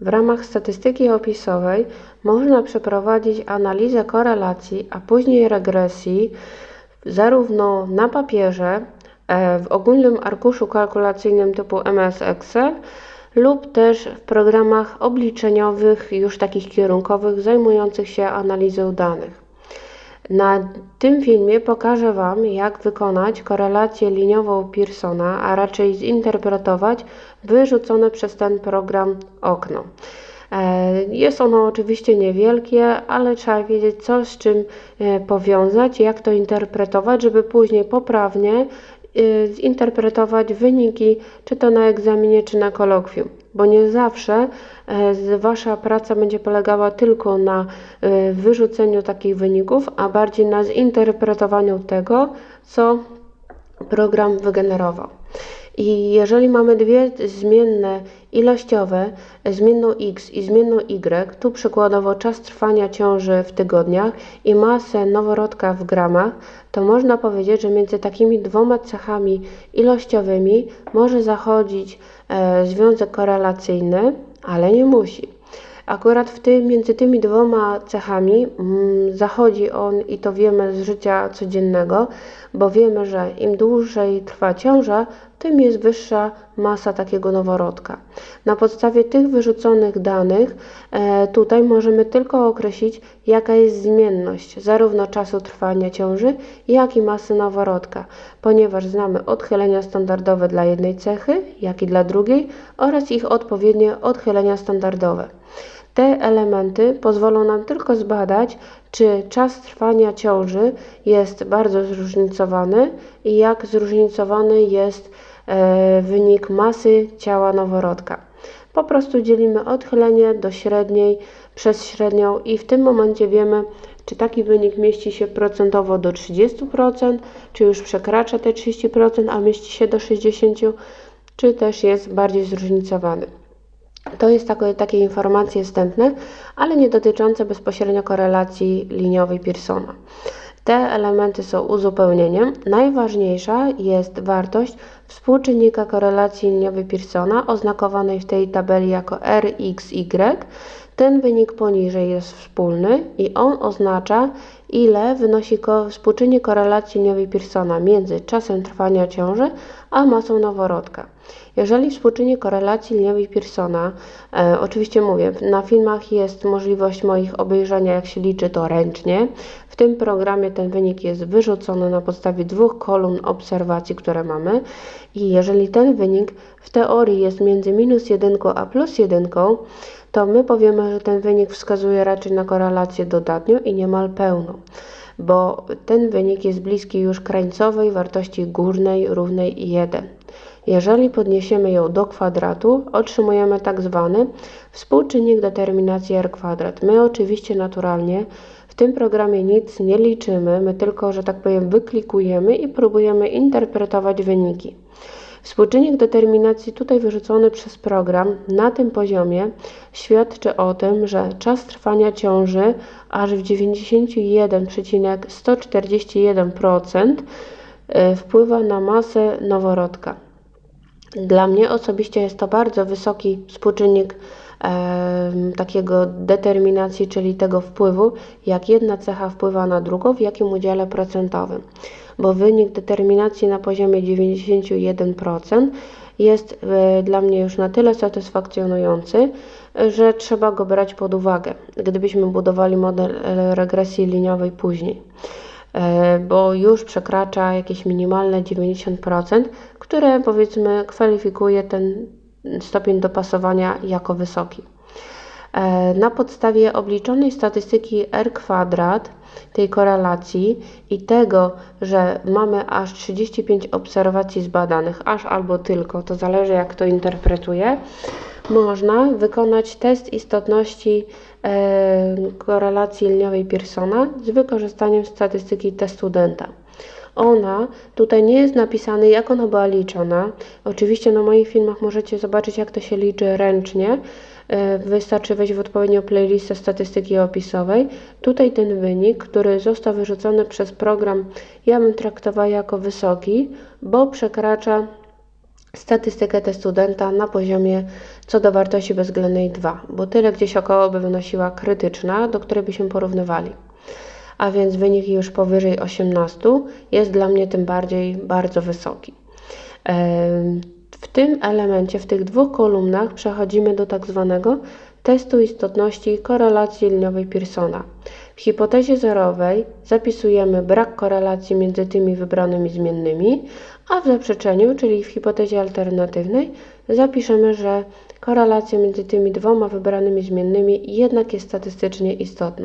W ramach statystyki opisowej można przeprowadzić analizę korelacji, a później regresji zarówno na papierze, w ogólnym arkuszu kalkulacyjnym typu MS Excel lub też w programach obliczeniowych, już takich kierunkowych, zajmujących się analizą danych. Na tym filmie pokażę Wam, jak wykonać korelację liniową Pearsona, a raczej zinterpretować wyrzucone przez ten program okno. Jest ono oczywiście niewielkie, ale trzeba wiedzieć, co z czym powiązać, jak to interpretować, żeby później poprawnie zinterpretować wyniki, czy to na egzaminie, czy na kolokwium, bo nie zawsze Wasza praca będzie polegała tylko na wyrzuceniu takich wyników, a bardziej na zinterpretowaniu tego, co program wygenerował. I jeżeli mamy dwie zmienne ilościowe, zmienną x i zmienną y, tu przykładowo czas trwania ciąży w tygodniach i masę noworodka w gramach, to można powiedzieć, że między takimi dwoma cechami ilościowymi może zachodzić związek korelacyjny, ale nie musi. Akurat między tymi dwoma cechami zachodzi on i to wiemy z życia codziennego, bo wiemy, że im dłużej trwa ciąża, tym jest wyższa masa takiego noworodka. Na podstawie tych wyrzuconych danych tutaj możemy tylko określić, jaka jest zmienność zarówno czasu trwania ciąży, jak i masy noworodka, ponieważ znamy odchylenia standardowe dla jednej cechy, jak i dla drugiej oraz ich odpowiednie odchylenia standardowe. Te elementy pozwolą nam tylko zbadać, czy czas trwania ciąży jest bardzo zróżnicowany i jak zróżnicowany jest wynik masy ciała noworodka. Po prostu dzielimy odchylenie do średniej przez średnią i w tym momencie wiemy, czy taki wynik mieści się procentowo do 30%, czy już przekracza te 30%, a mieści się do 60%, czy też jest bardziej zróżnicowany. To jest takie informacje wstępne, ale nie dotyczące bezpośrednio korelacji liniowej Pearsona. Te elementy są uzupełnieniem. Najważniejsza jest wartość współczynnika korelacji liniowej Pearsona, oznakowanej w tej tabeli jako RXY. Ten wynik poniżej jest wspólny i on oznacza, ile wynosi współczynnik korelacji liniowej Pearsona między czasem trwania ciąży a masą noworodka. Jeżeli współczynnik korelacji liniowej Pearsona, oczywiście mówię, na filmach jest możliwość moich obejrzenia, jak się liczy to ręcznie. W tym programie ten wynik jest wyrzucony na podstawie dwóch kolumn obserwacji, które mamy. I jeżeli ten wynik w teorii jest między -1 a +1, to my powiemy, że ten wynik wskazuje raczej na korelację dodatnią i niemal pełną, bo ten wynik jest bliski już krańcowej wartości górnej równej 1. Jeżeli podniesiemy ją do kwadratu, otrzymujemy tak zwany współczynnik determinacji R². My oczywiście naturalnie w tym programie nic nie liczymy, my tylko, że tak powiem, wyklikujemy i próbujemy interpretować wyniki. Współczynnik determinacji tutaj wyrzucony przez program na tym poziomie świadczy o tym, że czas trwania ciąży aż w 91,141% wpływa na masę noworodka. Dla mnie osobiście jest to bardzo wysoki współczynnik takiego determinacji, czyli tego wpływu, jak jedna cecha wpływa na drugą, w jakim udziale procentowym. Bo wynik determinacji na poziomie 91% jest dla mnie już na tyle satysfakcjonujący, że trzeba go brać pod uwagę, gdybyśmy budowali model regresji liniowej później, bo już przekracza jakieś minimalne 90%, które powiedzmy kwalifikuje ten stopień dopasowania jako wysoki. Na podstawie obliczonej statystyki R² tej korelacji i tego, że mamy aż 35 obserwacji zbadanych, aż albo tylko, to zależy jak to interpretuje, można wykonać test istotności korelacji liniowej Pearsona z wykorzystaniem statystyki T-studenta. Ona, tutaj nie jest napisane, jak ona była liczona. Oczywiście na moich filmach możecie zobaczyć, jak to się liczy ręcznie. Wystarczy wejść w odpowiednią playlistę statystyki opisowej. Tutaj ten wynik, który został wyrzucony przez program, ja bym traktowała jako wysoki, bo przekracza statystykę testu studenta na poziomie co do wartości bezwzględnej 2, bo tyle gdzieś około by wynosiła krytyczna, do której byśmy porównywali. A więc wynik już powyżej 18 jest dla mnie tym bardziej bardzo wysoki. W tym elemencie, w tych dwóch kolumnach przechodzimy do tak zwanego testu istotności korelacji liniowej Pearsona. W hipotezie zerowej zapisujemy brak korelacji między tymi wybranymi zmiennymi, a w zaprzeczeniu, czyli w hipotezie alternatywnej, zapiszemy, że korelacja między tymi dwoma wybranymi zmiennymi jednak jest statystycznie istotna.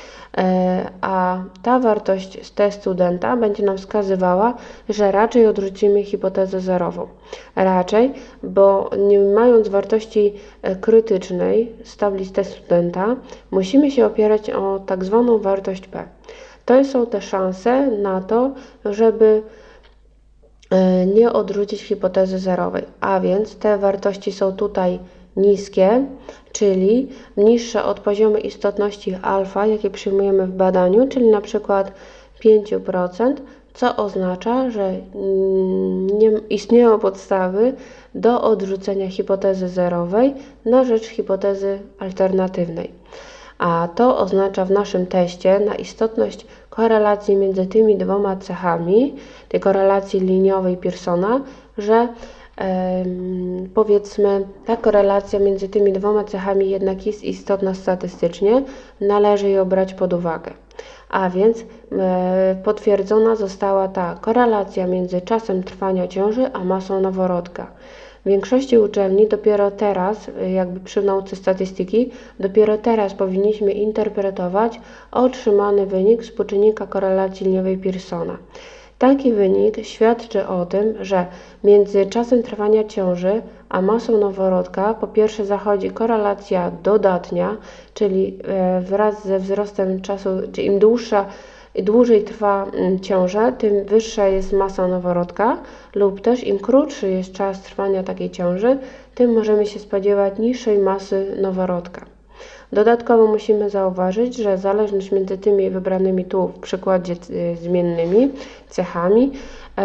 A ta wartość z testu studenta będzie nam wskazywała, że raczej odrzucimy hipotezę zerową. Raczej, bo nie mając wartości krytycznej z tablic testu studenta, musimy się opierać o tak zwaną wartość P. To są te szanse na to, żeby nie odrzucić hipotezy zerowej, a więc te wartości są tutaj niskie, czyli niższe od poziomu istotności alfa, jakie przyjmujemy w badaniu, czyli na przykład 5%, co oznacza, że nie istnieją podstawy do odrzucenia hipotezy zerowej na rzecz hipotezy alternatywnej. A to oznacza w naszym teście na istotność korelacji między tymi dwoma cechami, tej korelacji liniowej Pearsona, że powiedzmy ta korelacja między tymi dwoma cechami jednak jest istotna statystycznie, należy ją brać pod uwagę. A więc potwierdzona została ta korelacja między czasem trwania ciąży a masą noworodka. W większości uczelni dopiero teraz, jakby przy nauce statystyki, dopiero teraz powinniśmy interpretować otrzymany wynik współczynnika korelacji liniowej Pearsona. Taki wynik świadczy o tym, że między czasem trwania ciąży a masą noworodka po pierwsze zachodzi korelacja dodatnia, czyli wraz ze wzrostem czasu, czy im dłużej trwa ciąża, tym wyższa jest masa noworodka, lub też im krótszy jest czas trwania takiej ciąży, tym możemy się spodziewać niższej masy noworodka. Dodatkowo musimy zauważyć, że zależność między tymi wybranymi tu w przykładzie zmiennymi cechami,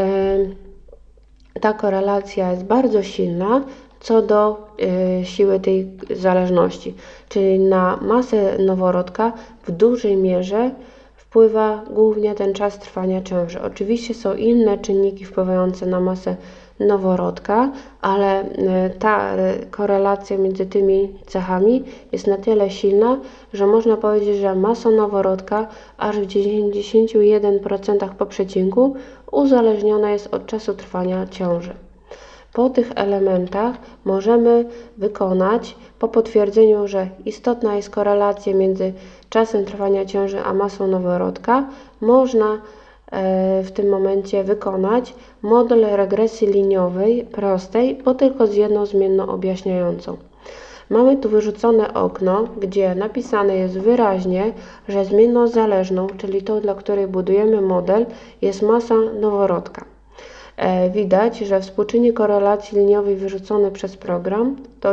ta korelacja jest bardzo silna co do siły tej zależności, czyli na masę noworodka w dużej mierze wpływa głównie ten czas trwania ciąży. Oczywiście są inne czynniki wpływające na masę noworodka, ale ta korelacja między tymi cechami jest na tyle silna, że można powiedzieć, że masa noworodka aż w 91% po przecinku uzależniona jest od czasu trwania ciąży. Po tych elementach możemy wykonać, po potwierdzeniu, że istotna jest korelacja między czasem trwania ciąży a masą noworodka, można w tym momencie wykonać model regresji liniowej prostej, bo tylko z jedną zmienną objaśniającą. Mamy tu wyrzucone okno, gdzie napisane jest wyraźnie, że zmienną zależną, czyli tą, dla której budujemy model, jest masa noworodka. Widać, że współczynnik korelacji liniowej wyrzucony przez program to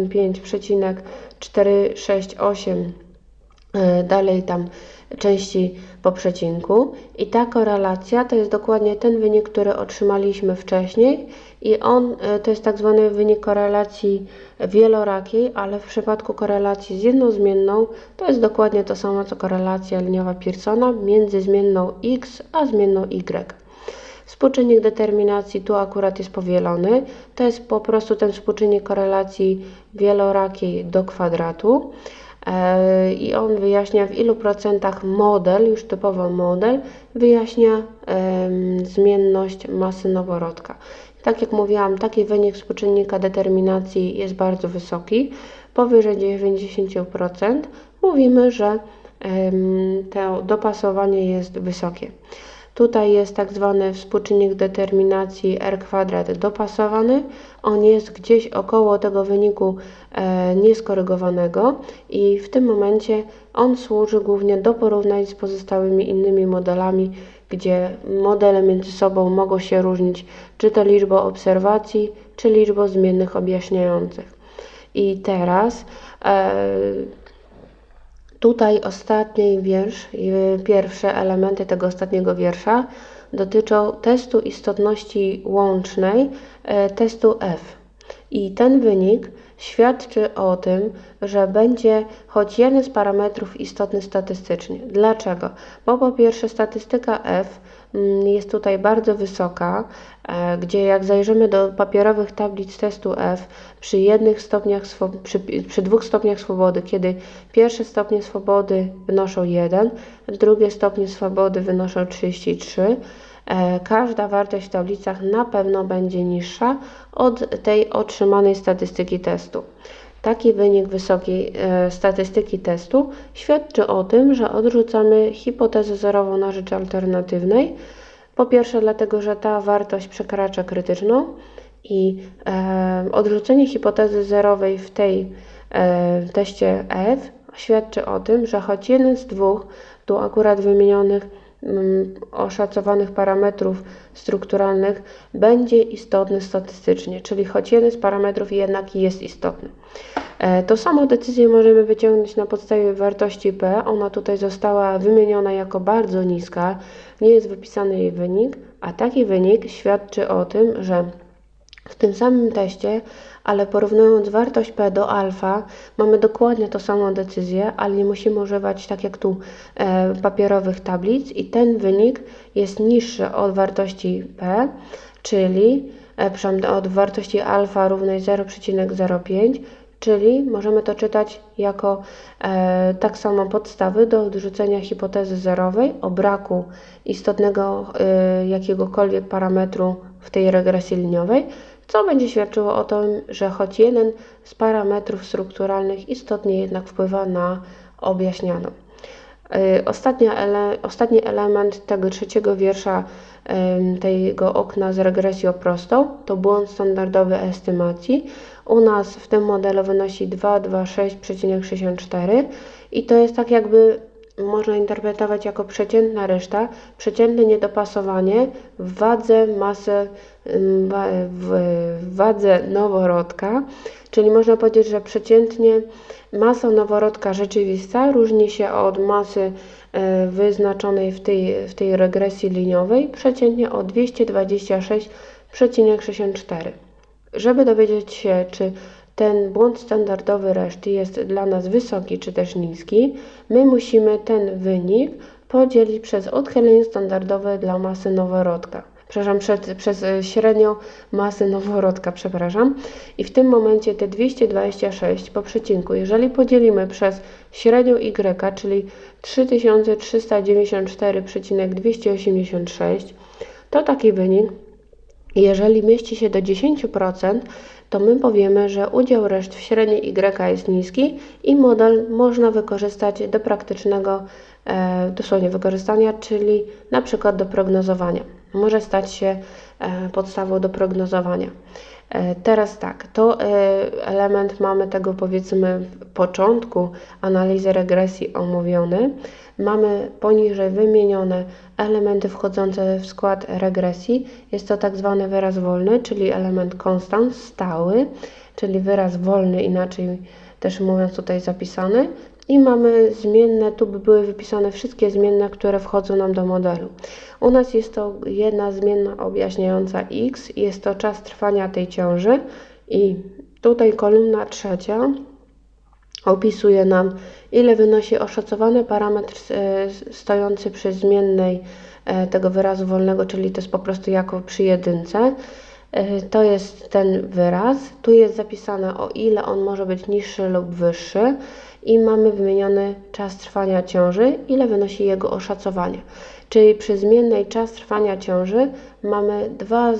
95,468, dalej tam części po przecinku, i ta korelacja to jest dokładnie ten wynik, który otrzymaliśmy wcześniej, i on to jest tak zwany wynik korelacji wielorakiej, ale w przypadku korelacji z jedną zmienną to jest dokładnie to samo co korelacja liniowa Pearsona między zmienną x a zmienną y. Współczynnik determinacji tu akurat jest powielony, to jest po prostu ten współczynnik korelacji wielorakiej do kwadratu. I on wyjaśnia, w ilu procentach model, już typowo model, wyjaśnia zmienność masy noworodka. Tak jak mówiłam, taki wynik współczynnika determinacji jest bardzo wysoki, powyżej 90%. Mówimy, że to dopasowanie jest wysokie. Tutaj jest tak zwany współczynnik determinacji R² dopasowany. On jest gdzieś około tego wyniku nieskorygowanego i w tym momencie on służy głównie do porównań z pozostałymi innymi modelami, gdzie modele między sobą mogą się różnić, czy to liczbą obserwacji, czy liczbą zmiennych objaśniających. I teraz tutaj ostatni wiersz, pierwsze elementy tego ostatniego wiersza dotyczą testu istotności łącznej, testu F. I ten wynik świadczy o tym, że będzie choć jeden z parametrów istotny statystycznie. Dlaczego? Bo po pierwsze statystyka F jest tutaj bardzo wysoka, gdzie jak zajrzymy do papierowych tablic testu F, przy 2 stopniach swobody, kiedy pierwsze stopnie swobody wynoszą 1, drugie stopnie swobody wynoszą 33, każda wartość w tablicach na pewno będzie niższa od tej otrzymanej statystyki testu. Taki wynik wysokiej statystyki testu świadczy o tym, że odrzucamy hipotezę zerową na rzecz alternatywnej. Po pierwsze dlatego, że ta wartość przekracza krytyczną i odrzucenie hipotezy zerowej w tej teście F świadczy o tym, że choć jeden z dwóch tu akurat wymienionych oszacowanych parametrów strukturalnych będzie istotny statystycznie, czyli choć jeden z parametrów jednak jest istotny. To samą decyzję możemy wyciągnąć na podstawie wartości P. Ona tutaj została wymieniona jako bardzo niska, nie jest wypisany jej wynik, a taki wynik świadczy o tym, że w tym samym teście, ale porównując wartość P do alfa, mamy dokładnie tą samą decyzję, ale nie musimy używać, tak jak tu, papierowych tablic i ten wynik jest niższy od wartości P, czyli od wartości alfa równej 0,05, czyli możemy to czytać jako tak samo podstawy do odrzucenia hipotezy zerowej o braku istotnego jakiegokolwiek parametru w tej regresji liniowej, co będzie świadczyło o tym, że choć jeden z parametrów strukturalnych istotnie jednak wpływa na objaśnianą. Ostatni element tego trzeciego wiersza tego okna z regresją prostą to błąd standardowy estymacji. U nas w tym modelu wynosi 226,64 i to jest tak jakby można interpretować jako przeciętna reszta, przeciętne niedopasowanie w wadze masy, w wadze noworodka, czyli można powiedzieć, że przeciętnie masa noworodka rzeczywista różni się od masy wyznaczonej w tej regresji liniowej przeciętnie o 226,64. Żeby dowiedzieć się, czy ten błąd standardowy reszty jest dla nas wysoki czy też niski, my musimy ten wynik podzielić przez odchylenie standardowe dla masy noworodka. Przez średnią masy noworodka, I w tym momencie te 226 po przecinku, jeżeli podzielimy przez średnią y, czyli 3394,286, to taki wynik, jeżeli mieści się do 10%, to my powiemy, że udział reszt w średniej y jest niski i model można wykorzystać do praktycznego dosłownie wykorzystania, czyli na przykład do prognozowania. Może stać się podstawą do prognozowania. Teraz tak, to element mamy tego powiedzmy początku analizy regresji omówiony. Mamy poniżej wymienione elementy wchodzące w skład regresji. Jest to tak zwany wyraz wolny, czyli element konstant, stały, czyli wyraz wolny, inaczej też mówiąc tutaj zapisany. I mamy zmienne, tu by były wypisane wszystkie zmienne, które wchodzą nam do modelu. U nas jest to jedna zmienna objaśniająca x, jest to czas trwania tej ciąży i tutaj kolumna trzecia opisuje nam, ile wynosi oszacowany parametr stojący przy zmiennej tego wyrazu wolnego, czyli to jest po prostu jako przy jedynce. To jest ten wyraz. Tu jest zapisane, o ile on może być niższy lub wyższy i mamy wymieniony czas trwania ciąży, ile wynosi jego oszacowanie. Czyli przy zmiennej czas trwania ciąży mamy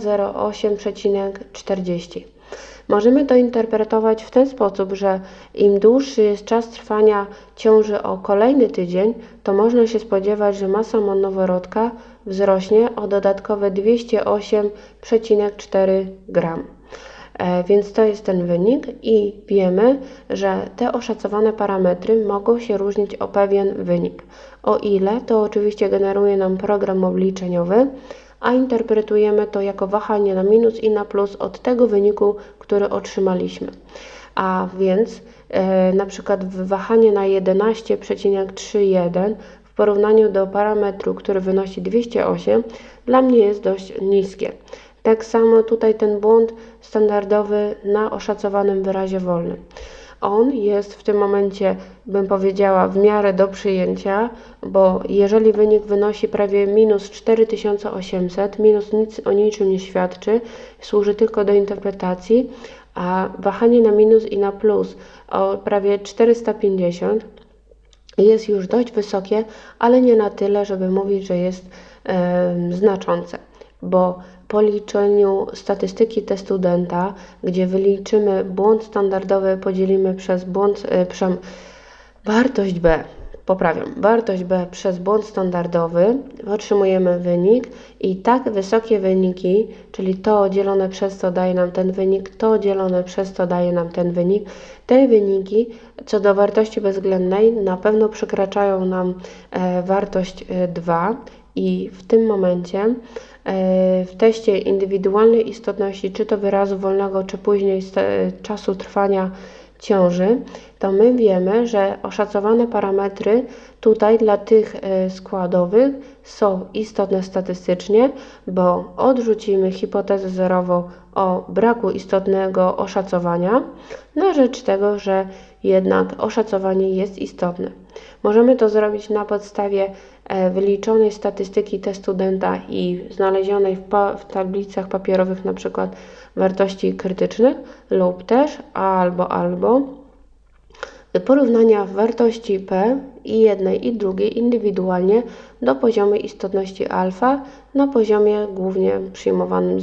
208,40. Możemy to interpretować w ten sposób, że im dłuższy jest czas trwania ciąży o kolejny tydzień, to można się spodziewać, że masa noworodka wzrośnie o dodatkowe 208,4 gram. Więc to jest ten wynik i wiemy, że te oszacowane parametry mogą się różnić o pewien wynik. O ile, to oczywiście generuje nam program obliczeniowy, a interpretujemy to jako wahanie na minus i na plus od tego wyniku, który otrzymaliśmy. A więc na przykład wahanie na 11,31 porównaniu do parametru, który wynosi 208, dla mnie jest dość niskie. Tak samo tutaj ten błąd standardowy na oszacowanym wyrazie wolnym. On jest w tym momencie, bym powiedziała, w miarę do przyjęcia, bo jeżeli wynik wynosi prawie minus 4800, minus nic o niczym nie świadczy, służy tylko do interpretacji, a wahanie na minus i na plus o prawie 450 jest już dość wysokie, ale nie na tyle, żeby mówić, że jest znaczące, bo po liczeniu statystyki testudenta, gdzie wyliczymy błąd standardowy, podzielimy przez wartość B, wartość B przez błąd standardowy, otrzymujemy wynik i tak wysokie wyniki, czyli to dzielone przez to daje nam ten wynik, to dzielone przez to daje nam ten wynik. Te wyniki co do wartości bezwzględnej na pewno przekraczają nam wartość 2 i w tym momencie w teście indywidualnej istotności, czy to wyrazu wolnego, czy później czasu trwania ciąży, to my wiemy, że oszacowane parametry tutaj dla tych składowych są istotne statystycznie, bo odrzucimy hipotezę zerową o braku istotnego oszacowania na rzecz tego, że jednak oszacowanie jest istotne. Możemy to zrobić na podstawie wyliczonej statystyki testudenta i znalezionej w tablicach papierowych na przykład wartości krytycznych lub też albo porównania wartości P i jednej i drugiej indywidualnie do poziomu istotności alfa na poziomie głównie przyjmowanym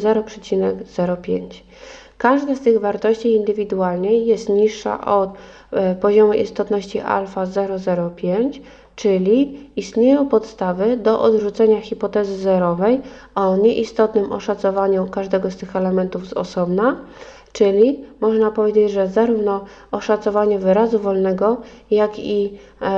0,05. Każda z tych wartości indywidualnie jest niższa od poziomu istotności alfa 0,05, czyli istnieją podstawy do odrzucenia hipotezy zerowej o nieistotnym oszacowaniu każdego z tych elementów z osobna, czyli można powiedzieć, że zarówno oszacowanie wyrazu wolnego, jak i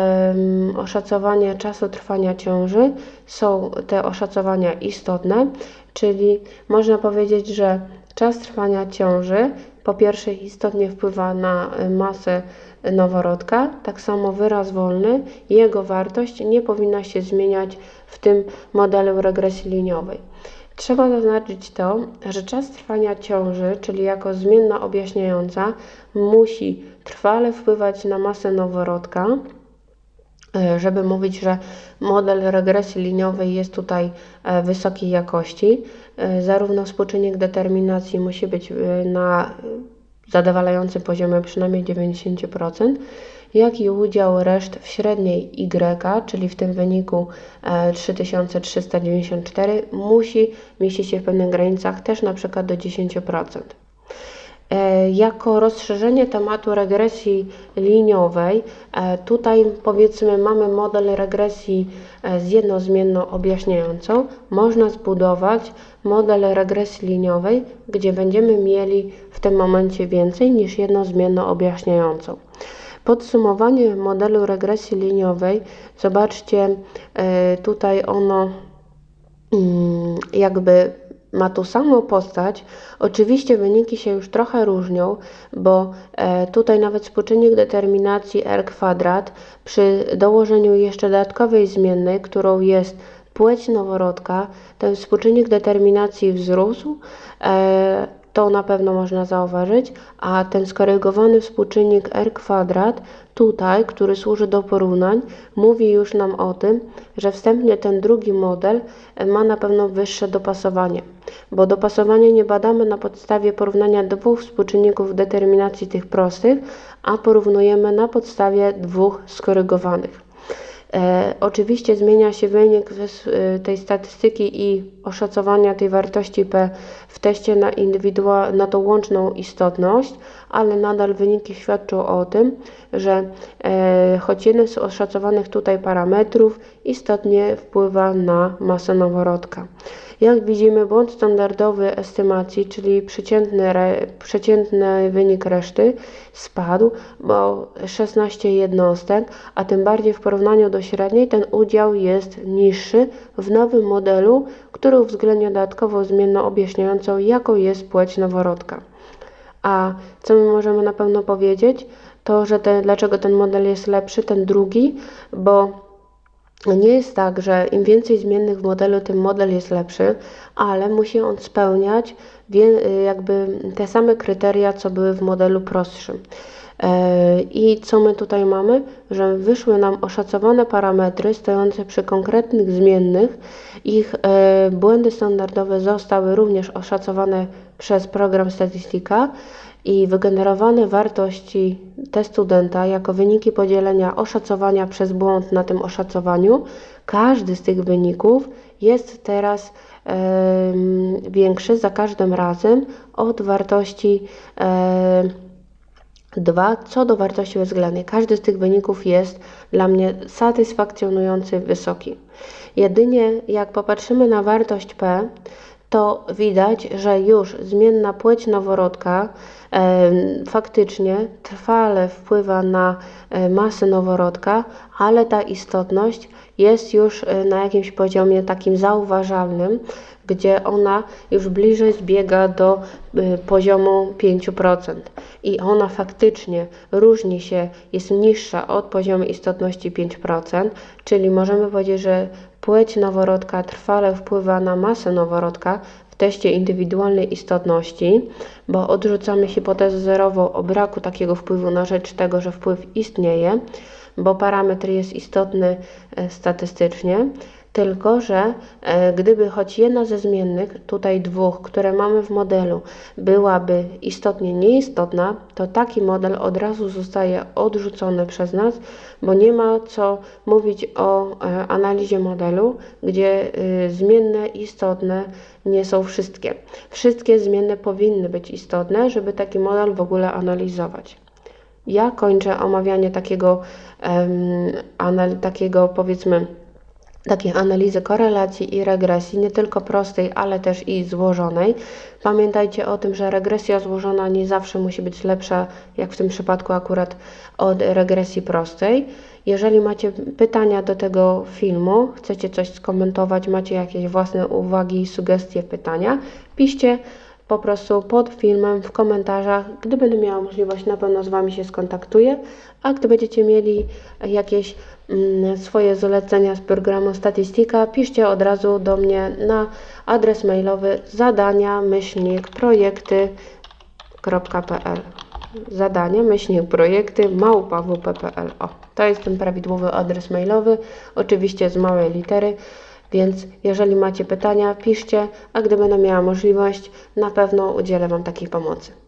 oszacowanie czasu trwania ciąży są te oszacowania istotne, czyli można powiedzieć, że czas trwania ciąży po pierwsze istotnie wpływa na masę noworodka, tak samo wyraz wolny, jego wartość nie powinna się zmieniać w tym modelu regresji liniowej. Trzeba zaznaczyć to, że czas trwania ciąży, czyli jako zmienna objaśniająca, musi trwale wpływać na masę noworodka, żeby mówić, że model regresji liniowej jest tutaj wysokiej jakości. Zarówno współczynnik determinacji musi być na zadowalającym poziomie przynajmniej 90%, jak i udział reszt w średniej Y, czyli w tym wyniku 3394, musi mieścić się w pewnych granicach też na przykład do 10%. Jako rozszerzenie tematu regresji liniowej, tutaj powiedzmy mamy model regresji z jednozmienną objaśniającą, można zbudować model regresji liniowej, gdzie będziemy mieli w tym momencie więcej niż jednozmienną objaśniającą. Podsumowanie modelu regresji liniowej, zobaczcie, tutaj ono jakby ma tą samą postać. Oczywiście wyniki się już trochę różnią, bo tutaj nawet współczynnik determinacji R² przy dołożeniu jeszcze dodatkowej zmiennej, którą jest płeć noworodka, ten współczynnik determinacji wzrósł, to na pewno można zauważyć, a ten skorygowany współczynnik R² tutaj, który służy do porównań, mówi już nam o tym, że wstępnie ten drugi model ma na pewno wyższe dopasowanie, bo dopasowanie nie badamy na podstawie porównania dwóch współczynników determinacji tych prostych, a porównujemy na podstawie dwóch skorygowanych. Oczywiście zmienia się wynik tej statystyki i oszacowania tej wartości P w teście na tą łączną istotność, ale nadal wyniki świadczą o tym, że choć jeden z oszacowanych tutaj parametrów istotnie wpływa na masę noworodka. Jak widzimy, błąd standardowy estymacji, czyli przeciętny wynik reszty spadł, bo 16 jednostek, a tym bardziej w porównaniu do średniej ten udział jest niższy w nowym modelu, który uwzględnia dodatkową zmienną objaśniającą, jaką jest płeć noworodka. A co my możemy na pewno powiedzieć, to że dlaczego ten model jest lepszy, ten drugi, bo nie jest tak, że im więcej zmiennych w modelu, tym model jest lepszy, ale musi on spełniać jakby te same kryteria, co były w modelu prostszym. I co my tutaj mamy? Że wyszły nam oszacowane parametry stojące przy konkretnych zmiennych. Ich błędy standardowe zostały również oszacowane przez program Statistika i wygenerowane wartości TestStudenta jako wyniki podzielenia oszacowania przez błąd na tym oszacowaniu. Każdy z tych wyników jest teraz większy za każdym razem od wartości 2 co do wartości bezwzględnej. Każdy z tych wyników jest dla mnie satysfakcjonujący, wysoki. Jedynie jak popatrzymy na wartość P, to widać, że już zmienna płeć noworodka faktycznie trwale wpływa na masę noworodka, ale ta istotność jest już na jakimś poziomie takim zauważalnym, gdzie ona już bliżej zbiega do poziomu 5%. I ona faktycznie różni się, jest niższa od poziomu istotności 5%, czyli możemy powiedzieć, że płeć noworodka trwale wpływa na masę noworodka w teście indywidualnej istotności, bo odrzucamy hipotezę zerową o braku takiego wpływu na rzecz tego, że wpływ istnieje, bo parametr jest istotny statystycznie. Tylko że gdyby choć jedna ze zmiennych, tutaj dwóch, które mamy w modelu, byłaby istotnie nieistotna, to taki model od razu zostaje odrzucony przez nas, bo nie ma co mówić o analizie modelu, gdzie zmienne istotne nie są wszystkie. Wszystkie zmienne powinny być istotne, żeby taki model w ogóle analizować. Ja kończę omawianie takiej analizy korelacji i regresji, nie tylko prostej, ale też i złożonej. Pamiętajcie o tym, że regresja złożona nie zawsze musi być lepsza, jak w tym przypadku akurat od regresji prostej. Jeżeli macie pytania do tego filmu, chcecie coś skomentować, macie jakieś własne uwagi, sugestie, pytania, piszcie po prostu pod filmem w komentarzach. Gdy będę miała możliwość, na pewno z Wami się skontaktuję, a gdy będziecie mieli jakieś swoje zalecenia z programu Statistika, piszcie od razu do mnie na adres mailowy zadania-projekty.pl zadania-projekty@wp.pl. To jest ten prawidłowy adres mailowy, oczywiście z małej litery. Więc jeżeli macie pytania, piszcie, a gdy będę miała możliwość, na pewno udzielę Wam takiej pomocy.